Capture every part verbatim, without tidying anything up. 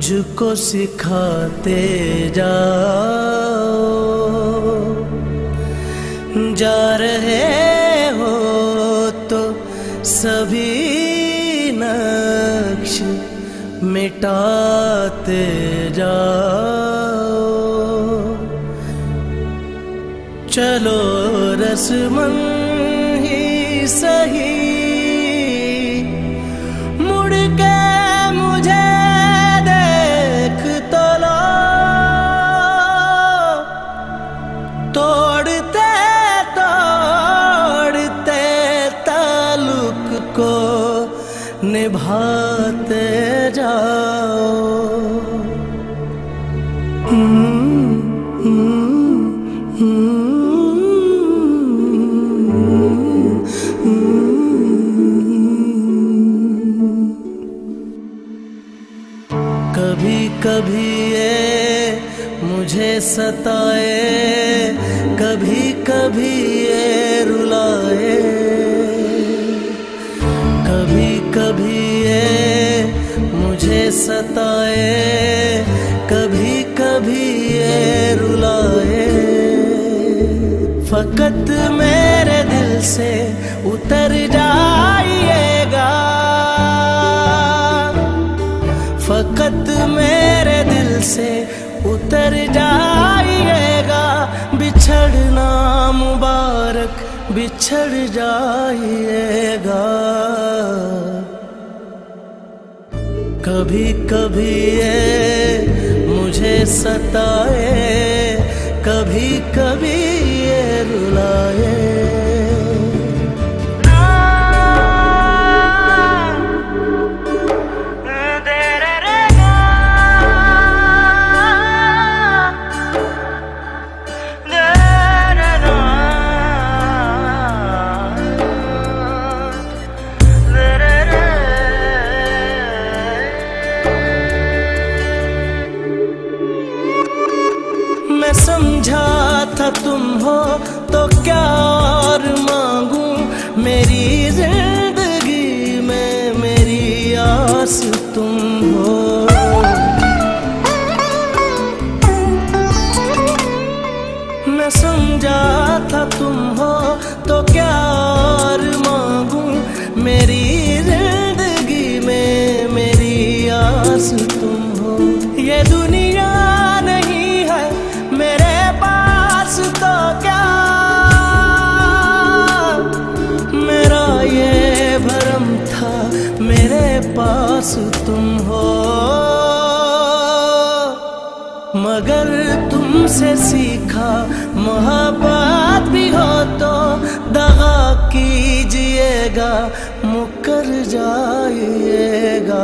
मुझको सिखाते जाओ, जा रहे हो तो सभी नक्श मिटाते जाओ। चलो रस्मन ही सही, मुड़ के मुझे देख तो लो, तोड़ते तोड़ते ताल्लुक को निभाते जाओ। कभी कभी ये मुझे सताए, कभी कभी ये रुलाए, कभी कभी ये मुझे सताए, कभी कभी ये रुलाए। फकत मेरे दिल से उतर जाइएगा, फकत मेरे दिल से उतर जाइएगा। बिछड़ना मुबारक बिछड़ जाइएगा। कभी कभी ये मुझे सताए, कभी कभी ये रुलाए। मैं समझा था तुम हो तो क्या और मांगू, मेरी जिंदगी में मेरी आस तुम हो। मैं समझा था तुम हो तो क्या और मांगू, मेरी जिंदगी में मेरी आस तुम हो। ये दुनिया तो क्या मेरा ये भरम था, मेरे पास तुम हो। मगर तुमसे सीखा मोहब्बत भी हो तो दगा कीजिएगा, मुकर जाइएगा।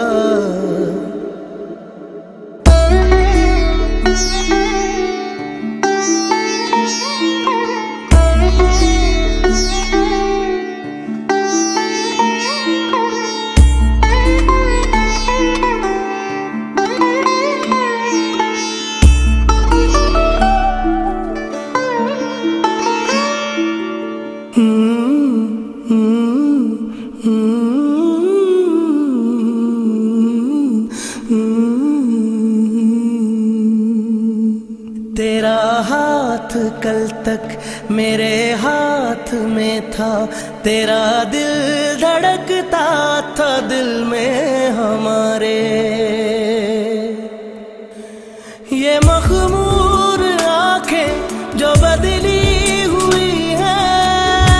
तेरा हाथ कल तक मेरे हाथ में था, तेरा दिल धड़कता था दिल में हमारे। ये मखमूर आंखें जो बदली हुई हैं,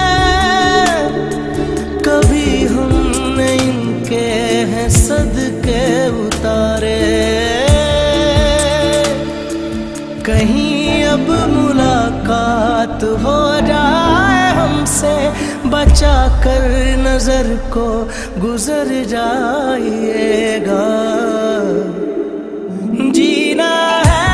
कभी हमने इनके हैं सदके उतारे। कहीं अब मुलाकात हो जाए हमसे, बचा कर नजर को गुजर जाइएगा। जीना है